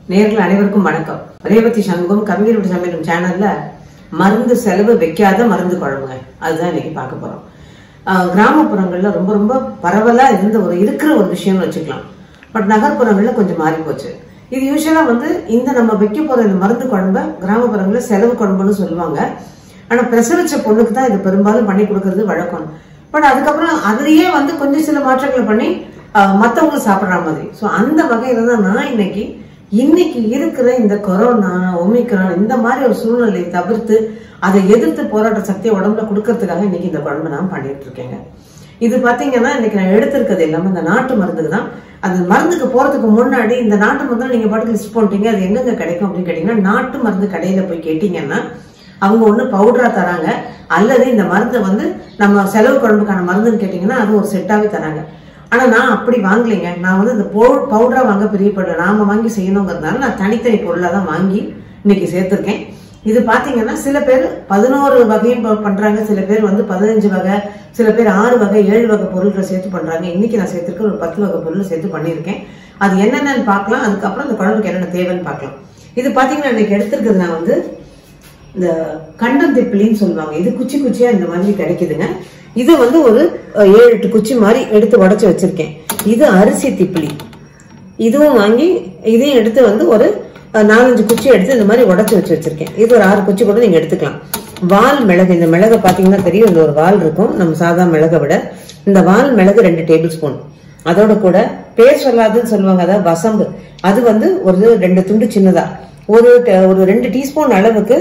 நேயர்கள் அனைவருக்கும் வணக்கம். ரேவதி சண்முகம் கவிஞர் வீட்டு சமையல் சேனல்ல மருந்து செலவு வைக்காத மருந்து குழம்புங்க அதுதான் இன்னைக்கு பார்க்க போறோம். கிராமப்புறங்கள்ல ரொம்ப ரொம்ப பரவலா இருக்கிற ஒரு விஷயம்னு வச்சுக்கலாம். பட் நகர்ப்புறங்கள்ல கொஞ்சம் மாறி போச்சு. இது யூஸ்வலா இந்த நம்ம வைக்க போற இந்த மருந்து குழம்பு கிராமப்புறங்கள்ல செலவு குழம்புன்னு சொல்லுவாங்க. ஆனா பிரசவிச்ச பொண்ணுக்கு தான் இது பெரும்பாலும் பண்ணி கொடுக்கறது வழக்கம். பட் அதுக்கப்புறம் அதுலயே கொஞ்சம் சில மாற்றங்களை பண்ணி மத்தவங்க சாப்பிடுற மாதிரி. சோ அந்த வகையில தான் நான் இன்னைக்கு இருக்கிற இந்த கொரோனா ஒமிக்ரான் இந்த மாதிரி ஒரு சூழ்நிலையை தவிர்த்து அதை எதிர்த்து போராட்ட சக்தியை உடம்புல கொடுக்கறதுக்காக இன்னைக்கு இந்த குழம்பு நான் பண்ணிட்டு இருக்கேங்க. இது பாத்தீங்கன்னா இன்னைக்கு நான் எடுத்திருக்கிறது எல்லாமே இந்த நாட்டு மருந்துக்கு தான். அந்த மருந்துக்கு போறதுக்கு முன்னாடி இந்த நாட்டு மருந்து நீங்க பாட்டுக்கு லிஸ்ட் பண்ணிட்டீங்க. அது எங்கெங்க கிடைக்கும் அப்படின்னு கேட்டீங்கன்னா நாட்டு மருந்து கடையில போய் கேட்டீங்கன்னா அவங்க ஒண்ணு பவுடரா தராங்க, அல்லது இந்த மருந்து நம்ம செலவு குழம்புக்கான மருந்துன்னு கேட்டீங்கன்னா அது ஒரு செட்டாவே தராங்க. ஆனா நான் அப்படி வாங்கலைங்க. நான் இந்த பவுடரா வாங்க பிரியப்படல. நாம வாங்கி செய்யணுங்கிறதுனால நான் தனித்தனி பொருளா தான் வாங்கி இன்னைக்கு சேர்த்திருக்கேன். இது பாத்தீங்கன்னா சில பேர் 11 வகையும் பண்றாங்க, சில பேர் 15 வகை, சில பேர் 6 வகை 7 வகை பொருட்களை சேர்த்து பண்றாங்க. இன்னைக்கு நான் சேர்த்திருக்க ஒரு 10 வகை பொருள் சேர்த்து பண்ணிருக்கேன். அது என்னென்னு பார்க்கலாம். அதுக்கப்புறம் இந்த குழம்புக்கு என்னென்ன தேவைன்னு பார்க்கலாம். இது பாத்தீங்கன்னா இன்னைக்கு எடுத்திருக்கிறது நான் இந்த கண்டந்திப்பிலின்னு சொல்லுவாங்க. இது குச்சி குச்சியா இந்த மாதிரி கிடைக்குதுங்க. இது ஒரு 7-8 குச்சி மாதிரி எடுத்து உடைச்சு வச்சிருக்கேன். இது அரிசி திப்பிலி. இதுவும் வாங்கி இதையும் எடுத்து ஒரு 4-5 குச்சி எடுத்து இந்த மாதிரி உடைச்சு வச்சிருக்கேன். இது ஒரு 6 குச்சி கூட நீங்க எடுத்துக்கலாம். வால் மிளகு, இந்த மிளகு பாத்தீங்கன்னா தெரியும், இந்த ஒரு வால் இருக்கும் நம்ம சாதா மிளகை விட. இந்த வால் மிளகு 2 டேபிள் ஸ்பூன். அதோட கூட பேர் சொல்லாதுன்னு சொல்லுவாங்க, அதாவது வசம்பு, அது ஒரு 2 துண்டு சின்னதா, ஒரு 2 டீஸ்பூன் அளவுக்கு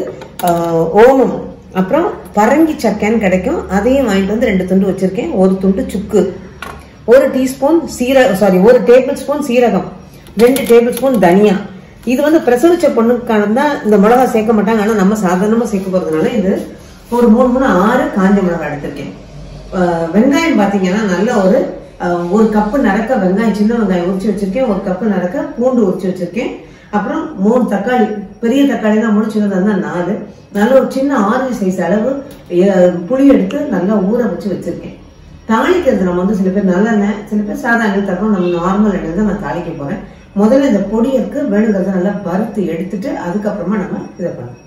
ஓமம், அப்புறம் பரங்கி சக்கைன்னு கிடைக்கும், அதையும் வாங்கிட்டு 2 துண்டு வச்சிருக்கேன். ஒரு துண்டு சுக்கு, 1 டீஸ்பூன் ஒரு டேபிள் ஸ்பூன் சீரகம், 2 டேபிள் ஸ்பூன் தனியா. இது பிரசவிச்ச பொண்ணுக்கான தான் இந்த மிளகா சேர்க்க மாட்டாங்க. ஆனா நம்ம சாதாரணமா சேர்க்க போறதுனால இது ஒரு 3-6 காஞ்ச மிளகா எடுத்திருக்கேன். வெங்காயம் பாத்தீங்கன்னா நல்ல ஒரு கப்பு நடக்க வெங்காயம், சின்ன வெங்காயம் உரிச்சு வச்சிருக்கேன். ஒரு கப்பு நடக்க பூண்டு உரிச்சு வச்சிருக்கேன். அப்புறம் 3 தக்காளி, பெரிய தக்காளி தான், 3 சின்னதா 4. நல்ல ஒரு சின்ன ஆரஞ்சு சைஸ் அளவு புளி எடுத்து நல்லா ஊற வச்சு வச்சிருக்கேன். தாளிக்கிறது நம்ம சில பேர் நல்லெண்ணெய், சில பேர் சாதா எண்ணெய் தரோம். நம்ம நார்மல் எண்ணெய் தான் நான் தாளிக்க போறேன். முதல்ல இந்த பொடியருக்கு வேணுங்கிறத நல்லா வறுத்து எடுத்துட்டு அதுக்கப்புறமா நம்ம இதை பண்ணணும்.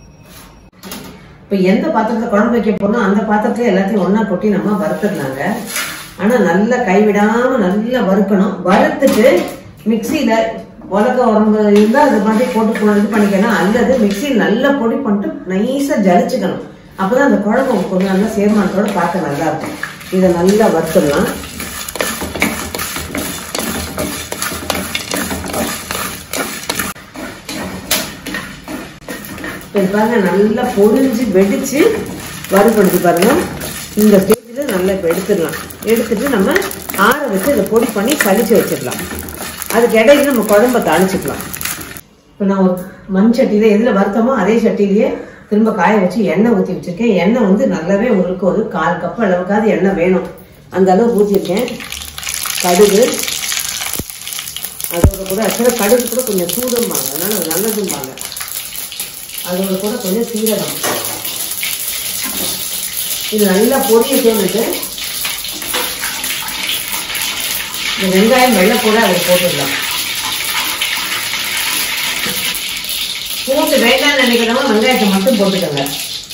இப்ப எந்த பாத்திரத்துல குழம்பு வைக்க போறோம் அந்த பாத்திரத்துல எல்லாத்தையும் ஒன்னா கொட்டி நம்ம வறுத்துடலாங்க. ஆனா நல்லா கைவிடாம நல்லா வறுக்கணும். வறுத்துட்டு மிக்சியில உலக உடம்பு இருந்தா அது மாதிரி போட்டு இது பண்ணிக்கலாம், அல்லது மிக்சியில் நல்லா பொடி பண்ணிட்டு நைஸா ஜலிச்சுக்கணும். அப்பதான் அந்த குழம்பு கொஞ்சம் நல்லா சேர்மானத்தோட பார்க்க நல்லா இருக்கும். இதை நல்லா வறுத்துடலாம். பாருங்க நல்லா பொரிஞ்சு வெடிச்சு வறுபடுது பாருங்க. இந்த ஸ்டேஜ்ல நல்லா இப்ப எடுத்துடலாம். எடுத்துட்டு நம்ம ஆற வச்சு இதை பொடி பண்ணி சளிச்சு வச்சிடலாம். அதுக்கு இடையில நம்ம குழம்ப தாளிச்சுக்கலாம். இப்ப நான் ஒரு மண் சட்டியில எதுல வறுத்தமோ அதே சட்டிலேயே திரும்ப காய வச்சு எண்ணெய் ஊற்றி வச்சிருக்கேன். எண்ணெய் நல்லாவே உங்களுக்கு ஒரு 1/4 கப் அளவுக்காவது எண்ணெய் வேணும், அந்த அளவு ஊற்றிருக்கேன். கடுகு, அதோட கூட ஆக்சுவலாக கடுகு கூட கொஞ்சம் சூடும்பாங்க, அதனால அது நல்லதும்பாங்க. அதோட கூட கொஞ்சம் சீரகம். இது நல்லா பொரிய சேர்ந்துட்டு இந்த வெங்காயம் வெள்ளை கூட அதை போட்டுடலாம். போட்டு வேண்டாம்னு நினைக்கிறவங்க வெங்காயத்தை மட்டும் போட்டுக்கோங்க.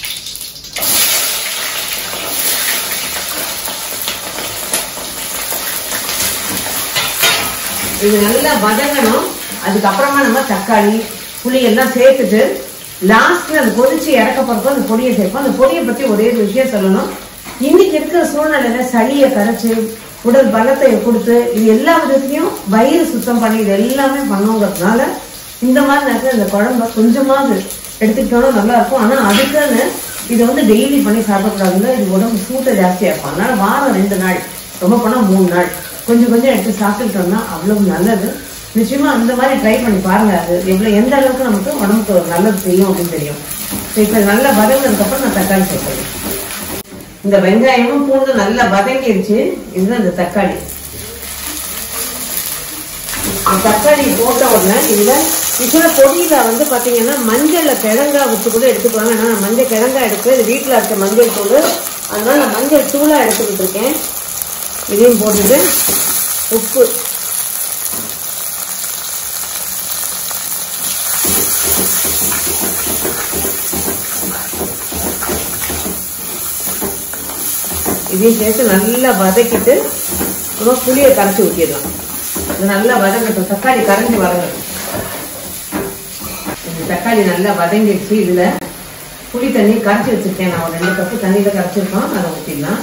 இது நல்லா வதங்கணும். அதுக்கப்புறமா நம்ம தக்காளி புளி எல்லாம் சேர்த்துட்டு லாஸ்ட்ல அது கொதிச்சு இறக்க போறப்போ அந்த பொடியை சேர்ப்போம். அந்த பொடியை பத்தி ஒரே ஒரு விஷயம் சொல்லணும். இன்னைக்கு இருக்கிற சூழ்நிலையில சளியை கரைச்சு உடல் பலத்தை கொடுத்து இது எல்லா விதத்திலையும் வயிறு சுத்தம் பண்ணி இது எல்லாமே பண்ணுங்கிறதுனால இந்த மாதிரி நேரத்தில் இந்த குழம்பு கொஞ்சமாவது எடுத்துக்கிட்டோம்னா நல்லா இருக்கும். ஆனா அதுக்குன்னு இதை டெய்லி பண்ணி சாப்பிடக்கூடாதுங்க. இது உடம்பு சூட்டை ஜாஸ்தியா இருக்கும். அதனால வாரம் 2 நாள், ரொம்ப போனா 3 நாள் கொஞ்சம் கொஞ்சம் எடுத்து சாப்பிட்டுக்கிட்டோம்னா அவ்வளவு நல்லது. நிச்சயமா அந்த மாதிரி ட்ரை பண்ணி பாருங்க. அது எந்த அளவுக்கு நமக்கு உடம்புக்கு நல்லது செய்யும் அப்படின்னு தெரியும். இப்ப நல்லா வதங்கினதுக்கு அப்புறம் நான் தக்காளி சேர்க்கிறேன். இந்த வெங்காயமும் பூண்டு நல்லா வதங்கிடுச்சு. இதுதான் இந்த தக்காளி. தக்காளி போட்ட உடனே இதுல இதுல பொடியில பாத்தீங்கன்னா மஞ்சள்ல கிழங்காய் வச்சு கூட எடுத்துக்குவாங்க. ஆனா நான் மஞ்சள் கிழங்காய் எடுத்து இது வீட்டுல இருக்க மஞ்சள் தூள், அதனால நான் மஞ்சள் தூளா எடுத்துக்கிட்டு இருக்கேன். இதையும் போட்டுட்டு உப்பு, இதையும் சேர்த்து நல்லா வதக்கிட்டு அப்புறம் புளியை கரைச்சி ஊற்றிடலாம். இது நல்லா வதங்கட்டும், தக்காளி கரைஞ்சி வதங்கட்டும். தக்காளி நல்லா வதங்கிடுச்சு. இதுல புளி தண்ணி கரைச்சி வச்சிருக்கேன் நான், ஒரு 2 கப்பு தண்ணியில கரைச்சிருக்கோம், அதை ஊற்றிடலாம்.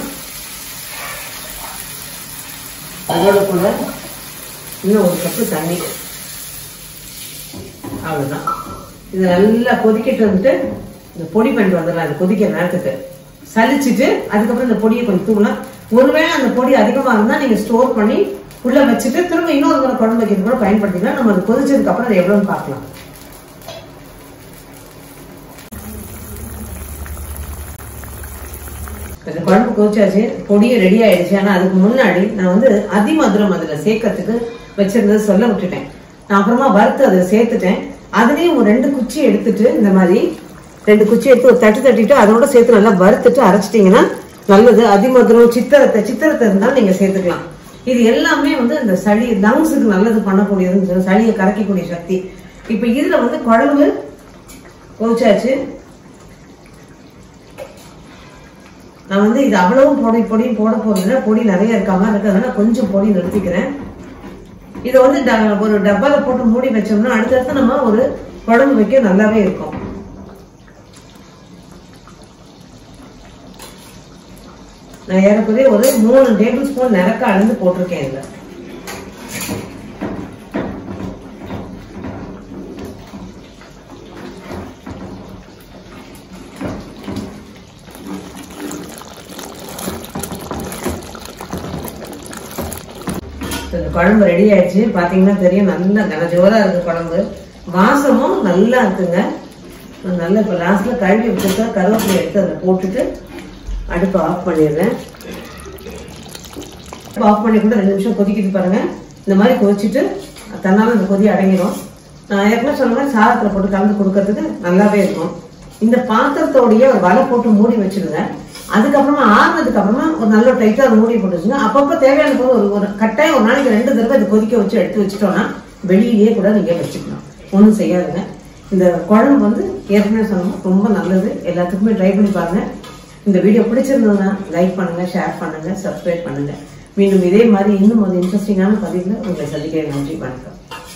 அதோட கூட இன்னும் 1 கப்பு தண்ணி, அவ்வளவுதான். இது நல்லா கொதிக்கிட்டு வந்துட்டு இந்த பொடி பண்ணிட்டு வந்துடலாம். அது கொதிக்கிற நேரத்துக்கு சலிச்சுட்டு அதுக்கப்புறம் இந்த பொடியை கொஞ்சம் தூளலாம். ஒருவேளை அந்த பொடி அதிகமா இருந்தா நீங்க ஸ்டோர் பண்ணி உள்ள வச்சுட்டு திரும்ப இன்னொரு முறை குழம்பு வைக்கிறது கூட பயன்படுத்திக்கலாம். நம்ம அது கொதிச்சதுக்கு அப்புறம் அது எவ்வளவுன்னு பார்க்கலாம். குழம்பு கொதிச்சாச்சு, பொடியும் ரெடி ஆயிடுச்சு. ஆனா அதுக்கு முன்னாடி நான் வந்து அதிமதுரம் அதுல சேர்க்கறதுக்கு வச்சிருந்தது சொல்ல விட்டுட்டேன். நான் அப்புறமா வறுத்து அதை சேர்த்துட்டேன். அதுலயும் ஒரு 2 குச்சி எடுத்துட்டு இந்த மாதிரி 2 குச்சி எடுத்து ஒரு தட்டிட்டு அதோட சேர்த்து நல்லா வறுத்துட்டு அரைச்சிட்டீங்கன்னா நல்லது. அதிமதுரம், சித்திரத்தை இருந்தாலும் நீங்க சேர்த்துக்கலாம். இது எல்லாமே வந்து இந்த சளி லங்ஸுக்கு நல்லது பண்ணக்கூடியது, சளியை கரைக்கக்கூடிய சக்தி. இப்ப இதுல வந்து குழம்பு கொதிச்சாச்சு. நான் வந்து இது அவ்வளவும் பொடியும் போட போறதுல பொடி நிறைய இருக்காம இருக்கிறதுனால கொஞ்சம் பொடி நிறுத்திக்கிறேன். இதை வந்து ஒரு டப்பால போட்டு மூடி வச்சோம்னா அடுத்தடுத்து நம்ம ஒரு குழம்பு வைக்க நல்லாவே இருக்கும். நான் ஏறக்குறைய ஒரு 3 டேபிள் ஸ்பூன் நிறக்க அளந்து போட்டிருக்கேன். இதுல குழம்பு ரெடி ஆயிடுச்சு. பாத்தீங்கன்னா தெரியும், நல்லா கனஜோரா இருக்கு குழம்பு. வாசமும் நல்லா இருக்குங்க. நல்லா இப்ப லாஸ்ட்ல கழுவி வச்சுருக்க கருவேப்பிலை எடுத்து அதை போட்டுட்டு அடுப்பு ஆஃப் பண்ணிடுறேன். ஆஃப் பண்ணி கூட 2 நிமிஷம் கொதிக்கிட்டு பாருங்க. இந்த மாதிரி கொதிச்சுட்டு தன்னால இந்த கொதி அடங்கிடும். நான் ஏற்கனவே சொன்ன மாதிரி சாதத்துல போட்டு கலந்து கொடுக்கறதுக்கு நல்லாவே இருக்கும். இந்த பாத்திரத்தோடைய ஒரு வலை போட்டு மூடி வச்சிருங்க. அதுக்கப்புறமா ஆறுனதுக்கு அப்புறமா ஒரு நல்ல டைட்டா அதை மூடி போட்டு வச்சுங்க. அப்பப்ப தேவையான போது ஒரு கட்டாயம் ஒரு நாளைக்கு 2 தடவை அதை கொதிக்க வச்சு எடுத்து வச்சுட்டோம்னா வெளியிலேயே கூட நீங்க வச்சுக்கலாம், ஒன்றும் செய்யாதுங்க. இந்த குழம்பு வந்து ஏற்கனவே சொன்னோம், ரொம்ப நல்லது. எல்லாத்துக்குமே ட்ரை பண்ணி பாருங்க. இந்த வீடியோ பிடிச்சிருந்ததுன்னா லைக் பண்ணுங்க, ஷேர் பண்ணுங்க, சப்ஸ்கிரைப் பண்ணுங்க. மீண்டும் இதே மாதிரி இன்னும் ஒரு இன்ட்ரெஸ்டிங்கான பதிவுல உங்களை சந்திக்கிறேன். நன்றி, வணக்கம்.